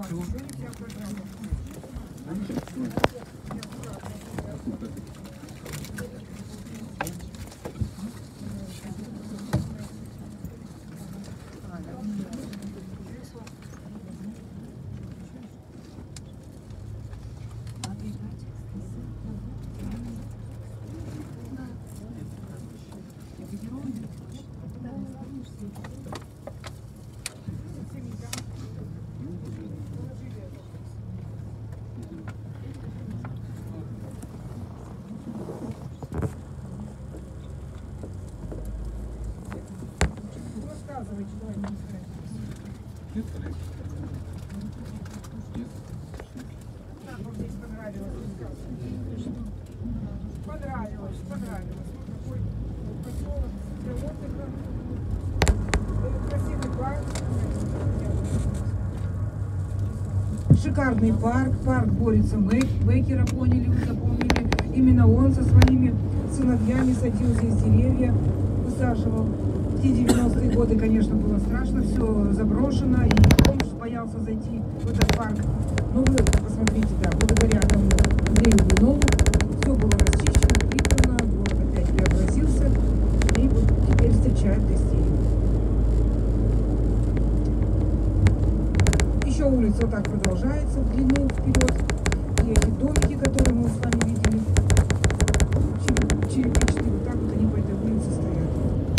Шикарный парк Бориса Беккера, поняли, вы запомнили. Именно он со своими сыновьями садил здесь деревья, высаживал. В те 90-е годы, конечно, было страшно, все заброшено, и бомж боялся зайти в этот парк. Но вы посмотрите, да, благодаря тому Андрею Блинову все было расчищено, прибрано, город опять преобразился, и вот теперь встречает гостей. Еще улица вот так продолжается в длину, вперед. И эти домики, которые мы с вами видели, черепичные, вот так вот они по этой улице стоят.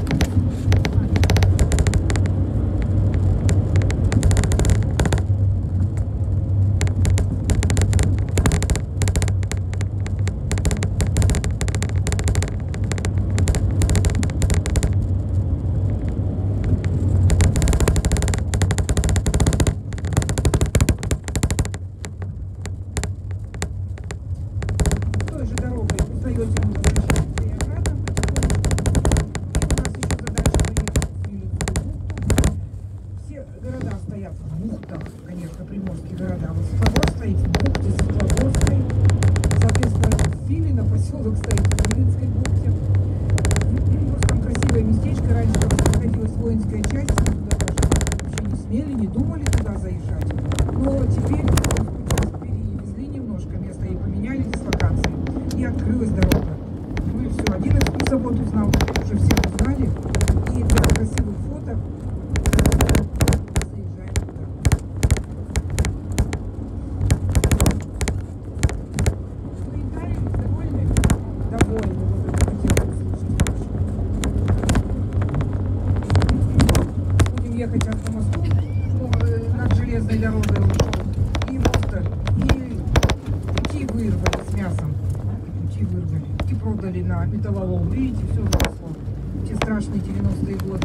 На металлолом, видите, все заросло. Те страшные 90-е годы.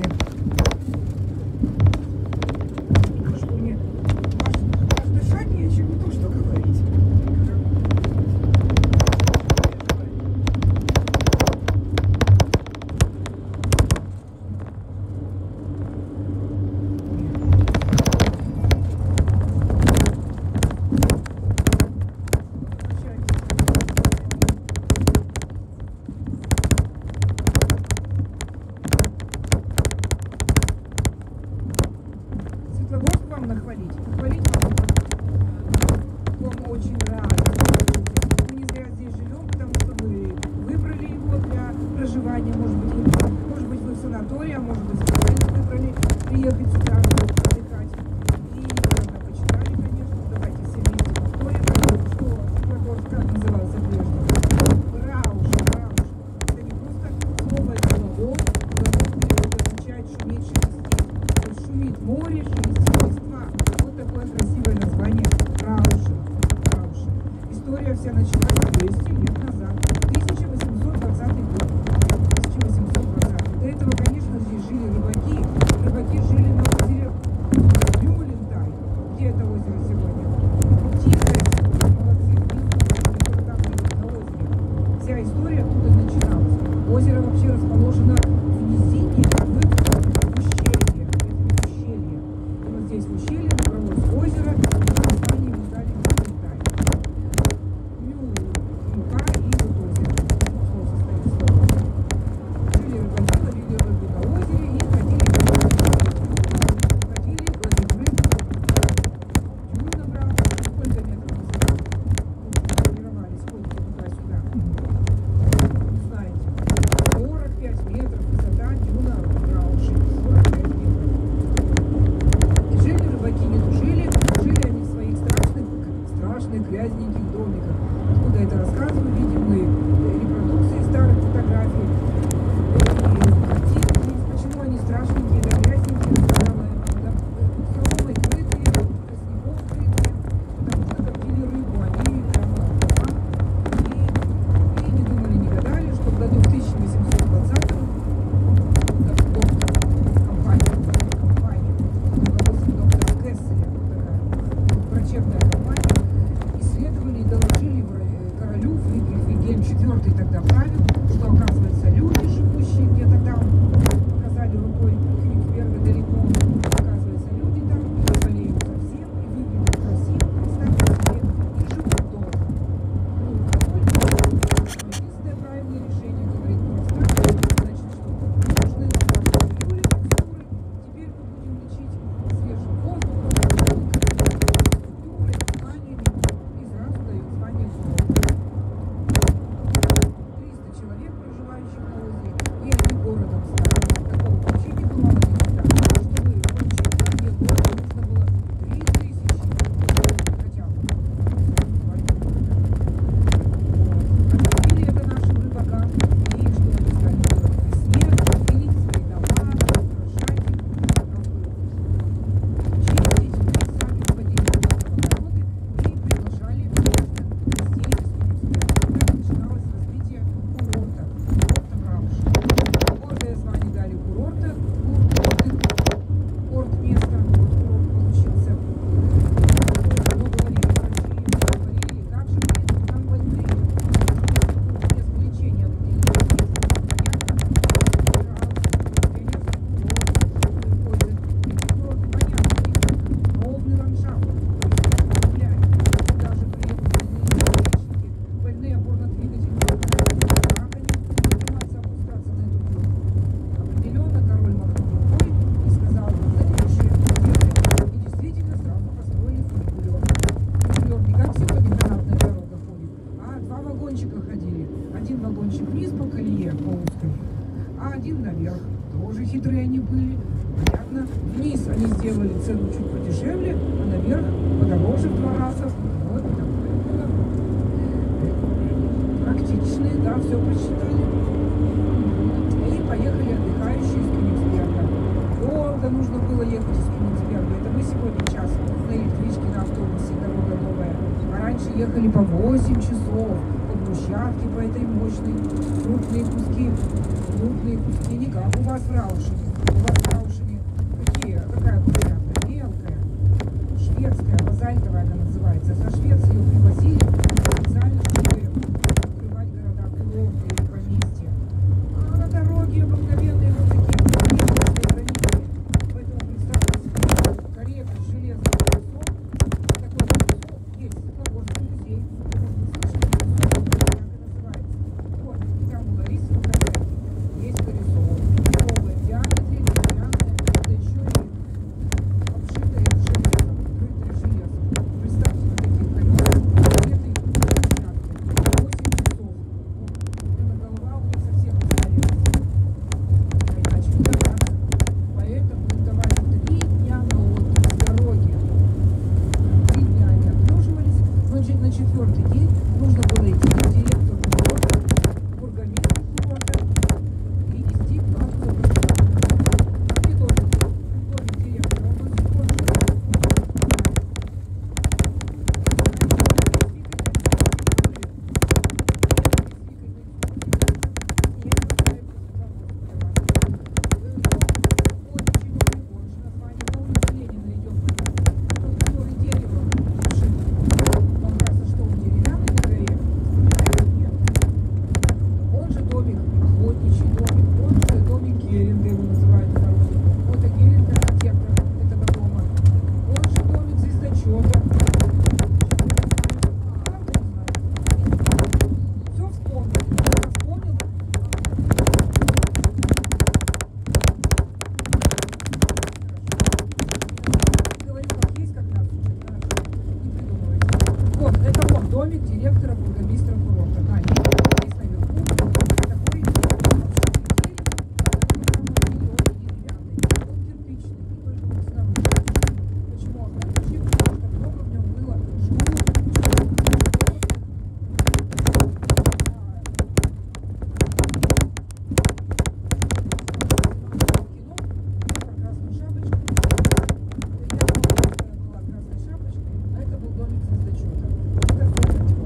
Что мне аж дышать нечем, не то что говорить. Может быть, вы в санатории, а может быть, вы выбрали приехать сюда, отдыхать. И когда почитали, конечно, давайте все вместе повторим, что Светлогорск как назывался прежде. Рауш. Это не просто слово, это глагол. Это означает шуметь, шелестеть. То есть шумит море, шелестит листва. Вот такое красивое название Рауша. История вся началась 200 лет назад. 1820 год. До этого, конечно, здесь жили рыбаки. Рыбаки жили на озере Мюллентай. Где это озеро сегодня? Тихое. Молодцы. На озере. Вся история оттуда начиналась. Озеро вообще расположено в низине, а мы в ущелье. Это ущелье. И вот здесь в ущелье набралось озеро, и название ему дали Мюллентай. Мюлка и вот озеро. Слово состоит из слова. Жили рыбаки, ловили рыбу на озере и ходили ловить рыбу. Дюны набрали. сделали цену чуть подешевле, а наверх подороже в 2 раза. Вот такое было. Практичные, да, все просчитали. И поехали отдыхающие из Кёнигсберга. Долго нужно было ехать из Кёнигсберга. Это мы сегодня час на электричке, на автобусе, дорога новая. А раньше ехали по 8 часов по брусчатке, по этой мощной. Крупные куски, не как у вас в Раушене. У вас в Раушене какая брусчатка? Мелкая, шведская, базальтовая она называется. Со Швеции ее привозили специально, чтобы укрывать города Куловка или поместья. А на дороге обыкновенные вот такие немецкие границы. Поэтому представьте себе, карета с железным колесом. Такое колесо есть Светлогорский музей. Может быть, слышали, так и называется. Вот, там у Ларисы в Казани есть колесо. Новое, в диаметре, деревянное, да еще и обшитое железом, крытое железом. Представьте, на таких колесах. Кареты и площадки. 8 часов. Эта голова у них совсем разгорелась. А иначе не добраться. Поэтому им давали 3 дня на отдых с дороги. 3 дня они отлеживались, но на 4-й день нужно было идти к директору курорта, бургомистру курорта и нести плату за проживание. И домик директора, он до сих пор живет. Он же домик, охотничий домик, он же домик Геринга, его называют в народе. Вот и Геринга, архитектор этого дома. Он же домик звездочета. Все вспомнил. Вспомнил. Говорю, как есть, как нас учат. Не придумывайте. Вот, это он, домик директора бургомистра курорта. Да, есть наверху. Такой обшитый деревянный. Он кирпичный, не только вот снаружи. Почему он обшит? Потому что много в нем было шкур. Красную шапочку. Я была красной шапочкой, а это был домик звездочета. Это все для него.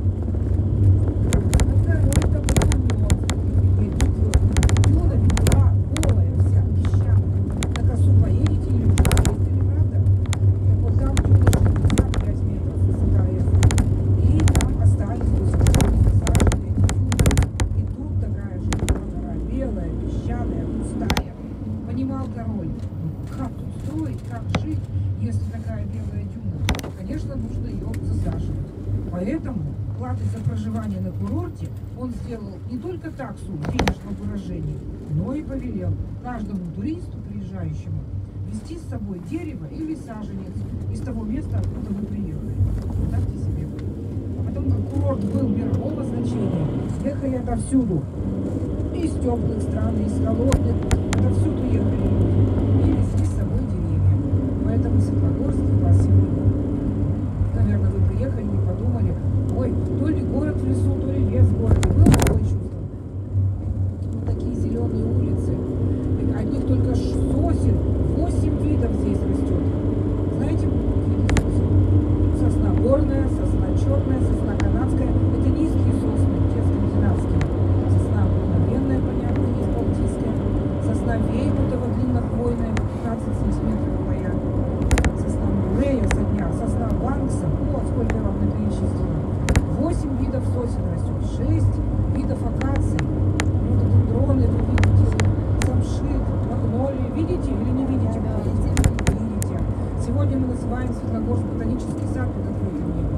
На второй-то был день четвертый. Юна ведь была голая вся, песчаная. На косу поедете или уже ездили, правда? Так вот там Юна 65 метров высота эта. И там остались до сих пор не засажены эти дюны. И тут такая же гора, белая, песчаная, пустая. Понимал король, как тут строить, как жить, если такая белая дюна. Конечно, нужно ее засаживать. Поэтому платой за проживание на курорте он сделал не только таксу в денежном выражении, но и повелел каждому туристу, приезжающему, везти с собой дерево или саженец из того места, откуда вы приехали. Представьте себе. А потом, как курорт был мирового значения, ехали отовсюду. Из теплых стран, из холодных, отовсюду ехали люди. И везли с собой деревья. Поэтому Светлогорск у вас сегодня, наверное, вы приехали и подумали, ой, то ли город в лесу, то ли лес в городе. Было такое чувство? Вот такие зеленые улицы. Одних только сосен 8 видов здесь растет. Знаете, виды сосен? Сосна горная, сосна черная, сосна канадская. Это низкие сосны, те скандинавские. Сосна обыкновенная, понятно, есть балтийская. Сосна веймутова, длиннохвойная, 15 сантиметров моя. Сосна Мурея со дня, сосна Банкса. Вот сколько я вам наперечислила. 8 видов сосен растет, 6 видов акаций. Рододендроны вы видите, самшит, магнолии. Видите или не видите? Видите. Сегодня мы называем Светлогорск ботанический сад под открытым небом.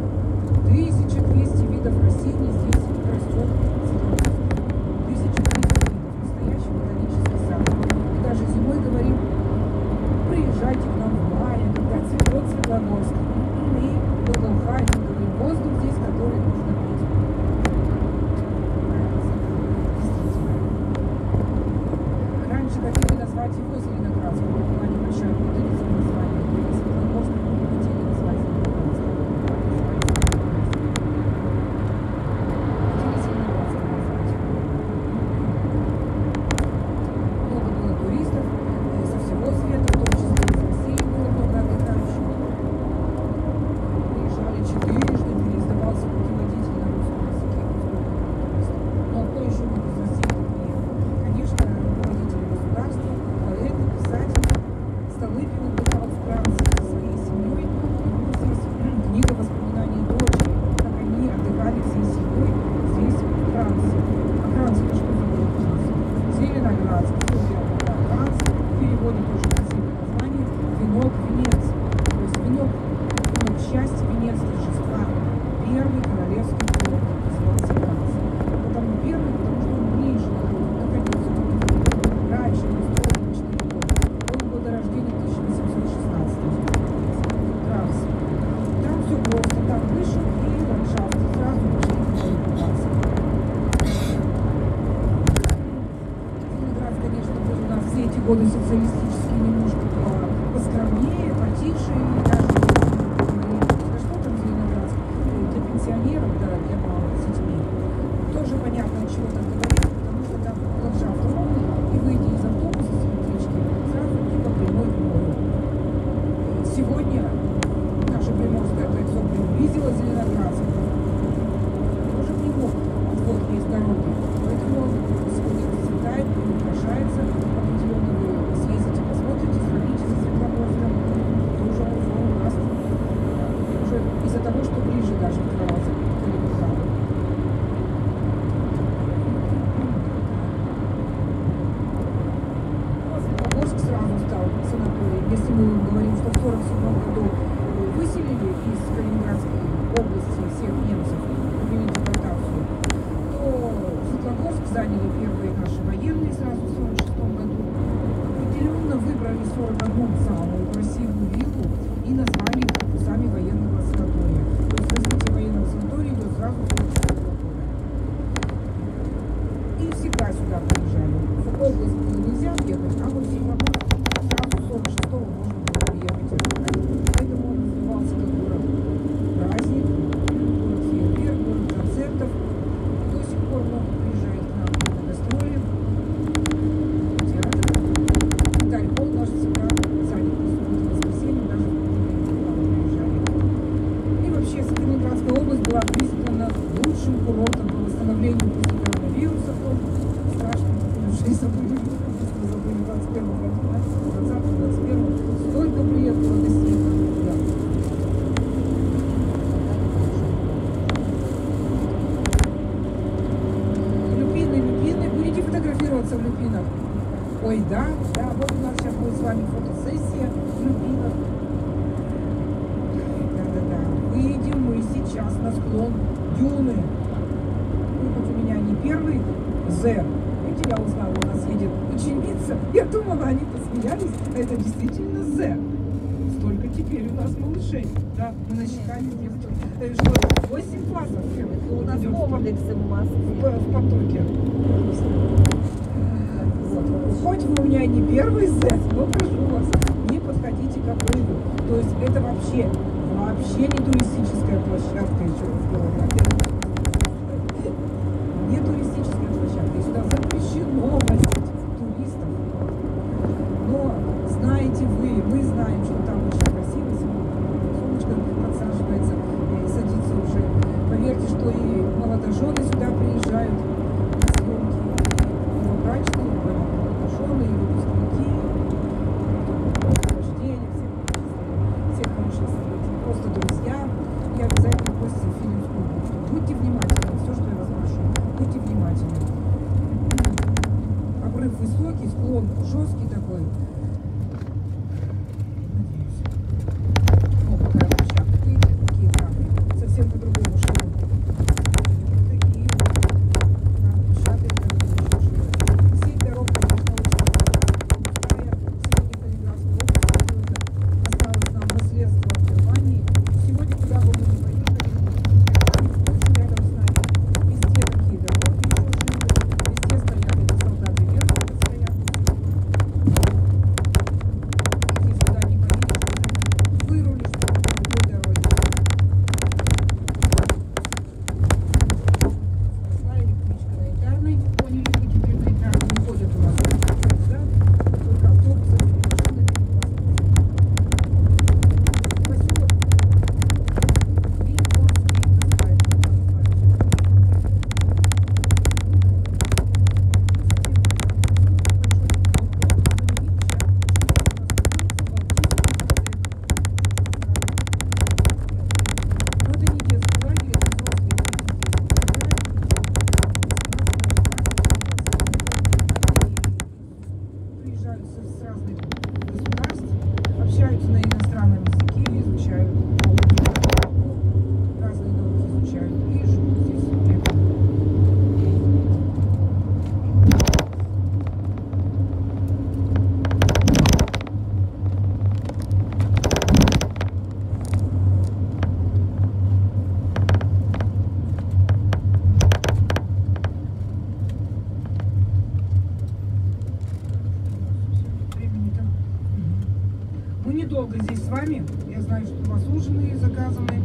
1200 видов растений здесь растет в Светлогорске. 1200 видов. Настоящий ботанический сад. И даже зимой говорим, приезжайте к нам в мае, когда цветет Светлогорск. И благоухает воздух здесь, который нужно пить. Раньше хотели назвать его Зеленоградском, была небольшая путаница в названии. годы социалистические немножко поскромнее, потише, и даже да что там Зеленоградск, для пенсионеров, да, для мамы с детьми. Тоже понятно, от чего так говорят, потому что там ландшафт ровный, и выйдя из автобуса с электрички, сразу и по прямой к морю. Сегодня наше Приморское кольцо приблизило Зеленоградск. Тоже к нему отвод есть дороги. Поэтому он сегодня расцветает, украшается. Определенно вы съездите, посмотрите, сравните со Светлогорском. Тоже он у нас уже из-за того, что ближе даже к Калининграду. Светлогорск сразу стал санаторием. Если мы говорим, что в 1947 году выселили из Калининградской области всех немцев, провели депортацию, то Светлогорск заняли первые наши военные сразу в 1946 году. Определенно выбрали 41 самую красивую виллу и назвали их корпусами военного санатория. То есть развитие военного санатория идет сразу в 1946 году. И всегда сюда приезжали. В область было нельзя ехать, а вот в Светлогорск сразу с 46-го можно было приехать и отдыхать. Поэтому он назывался как город праздник, город фейерверк, город концертов. До сих пор много приезжает к нам на гастроли, театр. Дальпол наш всегда занят по субботам и воскресеньям, даже в приезжали. И вообще Калининградская область была признана лучшим курортом по восстановлению после коронавируса. Страшно, уже и забыли. Мы забыли в 21 году, 20-21. Столько приехало гостей. Да. Люпины. Будете фотографироваться в люпинах? Ой, да, вот у нас сейчас будет с вами фотосессия в люпинах. Да. Выйдем мы сейчас на склон Дюны. Ну, хоть у меня не первый З. Видите, я узнала, у нас едет ученица. Я думала, они посмеялись, а это действительно З. Столько теперь у нас малышей. Да, мы насчитали девочек. Что, 8 классов? У нас комплексы в Москве. В потоке. Вот. Хоть вы у меня и не первый Z, но прошу вас, не подходите к обрыву. То есть это вообще не туристическая площадка, еще раз говорю. Не туристическая площадка. И сюда запрещено возить туристов. Но знаете вы, мы знаем, что там очень красиво, солнышко подсаживается и садится уже. Поверьте, что и молодожены сюда приезжают на съемки, и новобрачные, и молодожены, и выпускники, и рождения, всех хороших событий, просто друзья. И обязательно постите в Филимскую бухту. Будьте внимательны, все, что я вас прошу, будьте внимательны. недолго здесь с вами. Я знаю, что у вас ужины заказаны.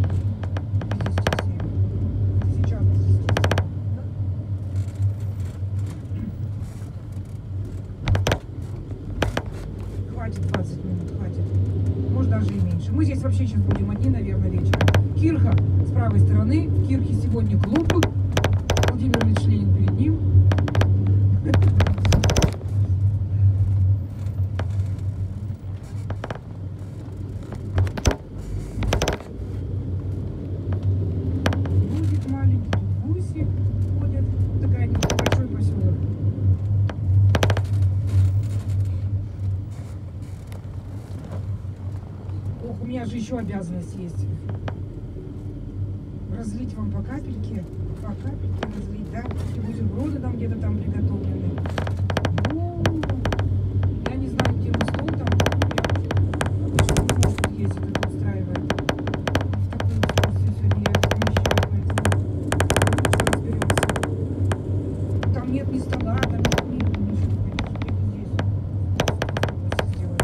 Сейчас здесь. Хватит 20 минут, хватит. Может, даже и меньше. Мы здесь вообще сейчас будем одни, наверное, вечером. Кирха с правой стороны. В Кирхе сегодня клуб. Владимир Ильич Ленин перед ним. Будет маленький, тут гуси ходят. Такая небольшой поселок. Ох, у меня же еще обязанность есть. Разлить вам по капельке разлить, да? И бутерброды там где-то там приготовлены. Ну, я не знаю, где вы стол там. Я обычно не могу есть, это устраивает. В таком устройстве сегодня я помещаю, поэтому лучше разберемся. Там нет ни стола, там нет ничего, конечно, где-то здесь. Просто сделать.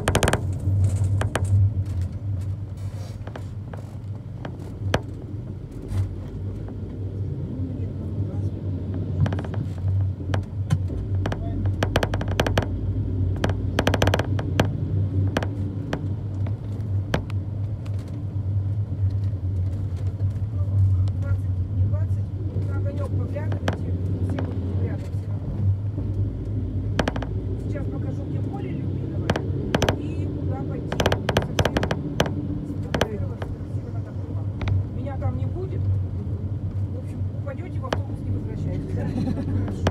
Сейчас покажу, где море Любиновое и куда пойти. Меня там не будет. В общем, упадете в автобус, не возвращайтесь. Да? Хорошо.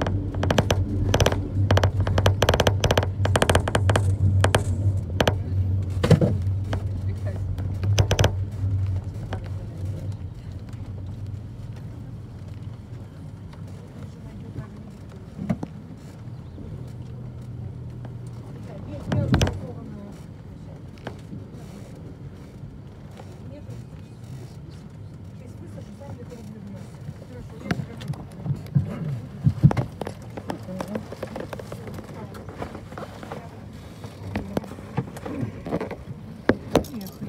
Поехали.